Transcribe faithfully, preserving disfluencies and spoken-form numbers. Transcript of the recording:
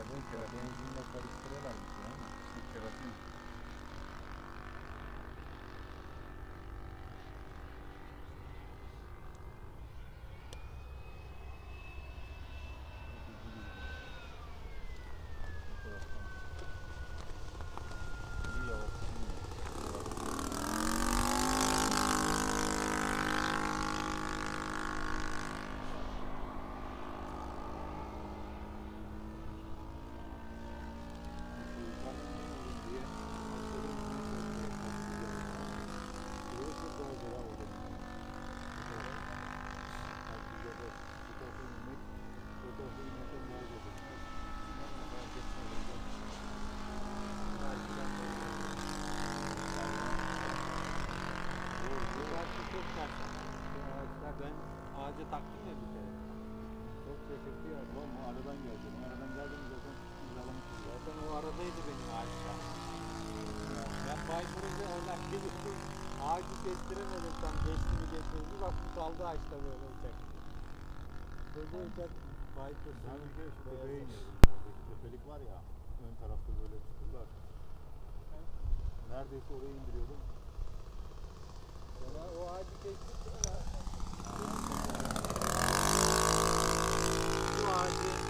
Keratin, keratin. Benzinle karıştırıyorlar bir şey ama. İşte keratin. İyi yavaş. Ben ağaca taktım ya bir kere. Çok şaşırttı ya. Ulan o aradan geldi. O aradan geldi mi zaten imzalamışız. Zaten o aradaydı benim ağaçta. Ben Baybur'da oradan geliştim. Ağacı kestiremedim tam geçti mi geçmedi. Bir baktım kaldı ağaçta böyle uçak. Böyle uçak Baybur. Ben bir kere şu tepeye iniyordum. Oradaki tepelik var ya. Ön tarafta böyle çukurlar. Neredeyse oraya indiriyordum. Sonra o ağacı kestik ya. Bu ağacı